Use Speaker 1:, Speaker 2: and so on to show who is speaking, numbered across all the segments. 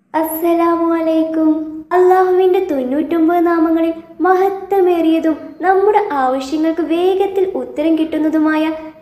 Speaker 1: അസ്സലാമു അലൈക്കും. അള്ളാഹുവിന്റെ 99 നാമങ്ങളിൽ മഹത്വമേറിയതും നമ്മുടെ ആവശ്യങ്ങൾക്ക് വേഗത്തിൽ ഉത്തരം കിട്ടുന്നതുമായ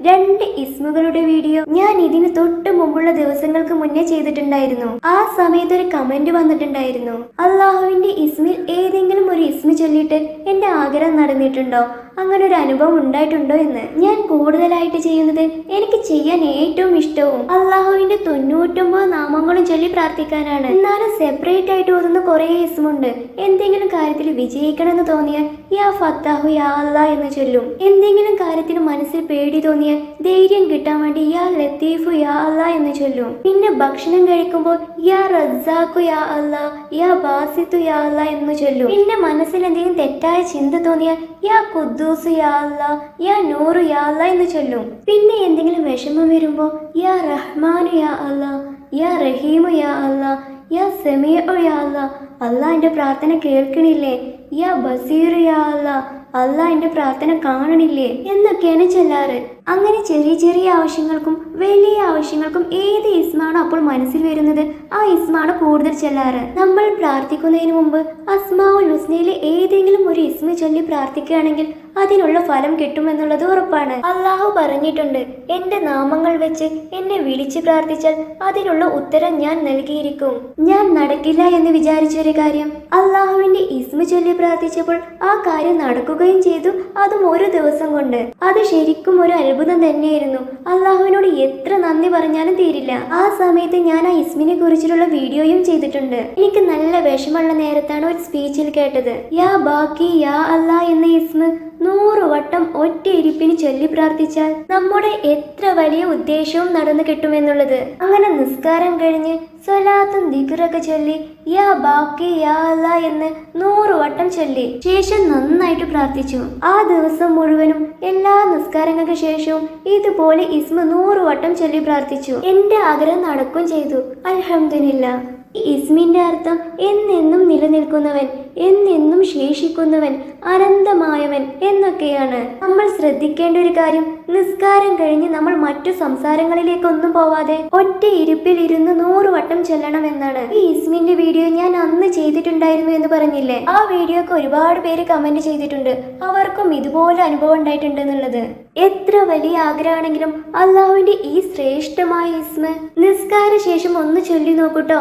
Speaker 1: 2 ഇസ്മുകളുടെ വീഡിയോ ഞാൻ ഇതിന് തൊട്ട് മുമ്പുള്ള ദിവസങ്ങൾക്ക് മുന്നേ ചെയ്തിട്ടുണ്ടായിരുന്നു. ആ സമയത്ത് ഒരു കമന്റ് വന്നിട്ടുണ്ടായിരുന്നു, അള്ളാഹുവിന്റെ ഇസ്മിൽ ഏതെങ്കിലും ഒരു ഇസ്മു ചൊല്ലിയിട്ട് എന്റെ ആഗ്രഹം നടന്നിട്ടുണ്ടോ, അങ്ങനെ ഒരു അനുഭവം ഉണ്ടായിട്ടുണ്ടോ എന്ന്. ഞാൻ കൂടുതലായിട്ട് ചെയ്യുന്നത് എനിക്ക് ചെയ്യാൻ ഏറ്റവും ഇഷ്ടവും അള്ളാഹുവിന്റെ 99 നാമങ്ങളും ചൊല്ലി പ്രാർത്ഥിക്കാനാണ്. എന്നാലും സെപ്പറേറ്റ് ആയിട്ട് ഓതുന്ന കുറെ ഇസ്മുണ്ട്. എന്തെങ്കിലും കാര്യത്തിൽ വിജയിക്കണമെന്ന് തോന്നിയാൽ യാ ഫത്താഹു യാ അല്ലാ എന്ന് ചൊല്ലും. എന്തെങ്കിലും കാര്യത്തിന് മനസ്സിൽ പേടി തോന്നിയാൽ ധൈര്യം കിട്ടാൻ വേണ്ടി യാ ലത്തീഫു യാ അല്ലാ എന്ന് ചൊല്ലും. പിന്നെ ഭക്ഷണം കഴിക്കുമ്പോൾ യാ റസാഖു യാ അല്ലാ, യാ ബാസിത്തു യാ അല്ലാ എന്ന് ചൊല്ലും. പിന്നെ മനസ്സിൽ എന്തെങ്കിലും തെറ്റായ ചിന്ത തോന്നിയാൽ യാ ഖുദ്ദൂസ് യാ അല്ലാ, യാ നൂറു യാ അല്ലാ എന്ന് ചൊല്ലും. പിന്നെ എന്തെങ്കിലും വിഷമം വരുമ്പോൾ യാ റഹ്മാനു യാ അല്ലാ, യാ റഹീമു യാ അല്ലാ, യാ സമീഉ യാ അല്ലാ, അല്ലാ എന്റെ പ്രാർത്ഥന കേൾക്കണില്ലേ, യാ ബസീറു യാ അല്ലാ, അല്ലാ എന്റെ പ്രാർത്ഥന കാണണില്ലേ എന്നൊക്കെയാണ് ചൊല്ലാറ്. അങ്ങനെ ചെറിയ ചെറിയ ആവശ്യങ്ങൾക്കും വലിയ ആവശ്യങ്ങൾക്കും ഏത് ഇസ്മാണോ അപ്പോൾ മനസ്സിൽ വരുന്നത് ആ ഇസ്മാണ് കൂടുതൽ ചൊല്ലാറ്. നമ്മൾ പ്രാർത്ഥിക്കുന്നതിന് മുമ്പ് അസ്മാഉൽ ഹുസ്നയിലെ ഏതെങ്കിലും ഒരു ഇസ്മ ചൊല്ലി പ്രാർത്ഥിക്കുകയാണെങ്കിൽ അതിനുള്ള ഫലം കിട്ടുമെന്നുള്ളത് ഉറപ്പാണ്. അള്ളാഹു പറഞ്ഞിട്ടുണ്ട്, എന്റെ നാമങ്ങൾ വെച്ച് എന്നെ വിളിച്ച് പ്രാർത്ഥിച്ചാൽ അതിനുള്ള ഉത്തരം ഞാൻ നൽകിയിരിക്കും. ഞാൻ നടക്കില്ല എന്ന് വിചാരിച്ചൊരു കാര്യം അള്ളാഹുവിന്റെ ഇസ്മ ചൊല്ലി പ്രാർത്ഥിച്ചപ്പോൾ ആ കാര്യം നടക്കുകയും ചെയ്തു, അതും ഒരു ദിവസം കൊണ്ട്. അത് ശരിക്കും ഒരു അത്ഭുതം തന്നെയായിരുന്നു. അള്ളാഹുവിനോട് എത്ര നന്ദി പറഞ്ഞാലും തീരില്ല. ആ സമയത്ത് ഞാൻ ആ ഇസ്മിനെ കുറിച്ചിട്ടുള്ള വീഡിയോയും ചെയ്തിട്ടുണ്ട്. എനിക്ക് നല്ല വിഷമമുള്ള നേരത്താണ് ഒരു സ്പീച്ചിൽ കേട്ടത്, യാ ബാക്കി യാ അല്ലാ എന്ന ഇസ്മ 100 വട്ടം ഒറ്റ ഇരിപ്പിന് ചൊല്ലി പ്രാർത്ഥിച്ചാൽ നമ്മുടെ എത്ര വലിയ ഉദ്ദേശവും നടന്നു കിട്ടുമെന്നുള്ളത്. അങ്ങനെ നിസ്കാരം കഴിഞ്ഞ് സ്വലാത്തും ദിക്റൊക്കെ ചൊല്ലി യാ ബാക്കി യാ അല്ലാ എന്ന് 100 വട്ടം ചൊല്ലി ശേഷം നന്നായിട്ട് പ്രാർത്ഥിച്ചു. ആ ദിവസം മുഴുവനും എല്ലാ നിസ്കാരങ്ങൾക്ക് ശേഷവും ഇതുപോലെ ഇസ്മ 100 വട്ടം ചൊല്ലി പ്രാർത്ഥിച്ചു. എന്റെ ആഗ്രഹം നടക്കുകയും ചെയ്തു, അൽഹംദുലില്ലാ. ഈ ഇസ്മിന്റെ അർത്ഥം എന്നെന്നും നിലനിൽക്കുന്നവൻ, എന്നെന്നും ശേഷിക്കുന്നവൻ, അനന്തമായവൻ എന്നൊക്കെയാണ്. നമ്മൾ ശ്രദ്ധിക്കേണ്ട ഒരു കാര്യം, നിസ്കാരം കഴിഞ്ഞ് നമ്മൾ മറ്റു സംസാരങ്ങളിലേക്കൊന്നും പോവാതെ ഒറ്റ ഇരിപ്പിൽ ഇരുന്ന് 100 വട്ടം ചൊല്ലണം എന്നാണ്. ഈ ഇസ്മിന്റെ വീഡിയോ ഞാൻ അന്ന് ചെയ്തിട്ടുണ്ടായിരുന്നു എന്ന് പറഞ്ഞില്ലേ, ആ വീഡിയോക്ക് ഒരുപാട് പേര് കമന്റ് ചെയ്തിട്ടുണ്ട് അവർക്കും ഇതുപോലെ അനുഭവം ഉണ്ടായിട്ടുണ്ട് എന്നുള്ളത്. എത്ര വലിയ ആഗ്രഹമാണെങ്കിലും അള്ളാഹുവിന്റെ ഈ ശ്രേഷ്ഠമായ ഇസ്മ നിസ്കാര ശേഷം ഒന്ന് ചൊല്ലി നോക്കൂട്ടോ.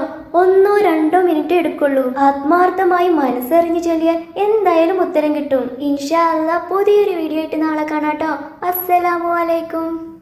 Speaker 1: 1-2 മിനിറ്റ് എടുക്കുള്ളൂ. ആത്മാർത്ഥമായി മനസ്സറിഞ്ഞ് ചൊല്ലിയാൽ എന്തായാലും ഉത്തരം കിട്ടും. ഇൻഷാ അല്ലാ പുതിയൊരു വീഡിയോ ആയിട്ട് നാളെ കാണാട്ടോ. അസ്സലാമു അലൈക്കും.